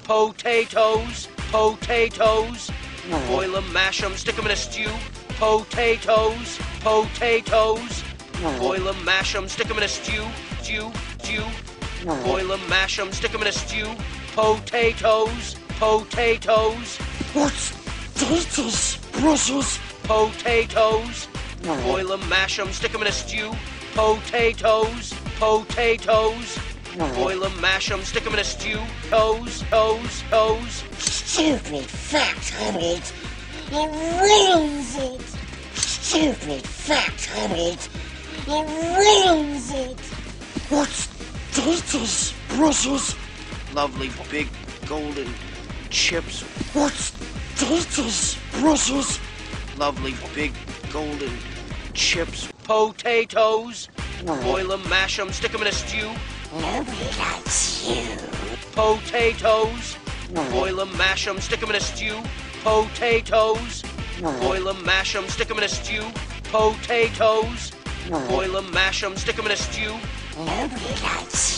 Potatoes, potatoes. Boil 'em, mash 'em, stick 'em in a stew. Potatoes, potatoes. Boil 'em, mash 'em, stick 'em in a stew. Stew. Boil 'em, mash 'em, stick 'em in a stew. Potatoes, potatoes. What's potatoes, Brussels? Potatoes. Boil 'em, mash 'em, stick 'em in a stew. Potatoes, potatoes. Boil 'em, mash 'em, stick 'em in a stew. Toes. Stupid fat Hobbit! It ruins it! Stupid fat Hobbit! It ruins it! What's potatoes, Brussels? Lovely big golden chips. What's potatoes, Brussels? Lovely big golden chips. Potatoes. Boil 'em, mash 'em, stick 'em in a stew. Nobody likes you. Potatoes. Boil 'em, mash 'em, stick 'em in a stew. Potatoes. Boil 'em, mash 'em, stick 'em in a stew. Potatoes. Boil 'em, mash 'em, stick 'em in a stew. Nobody likes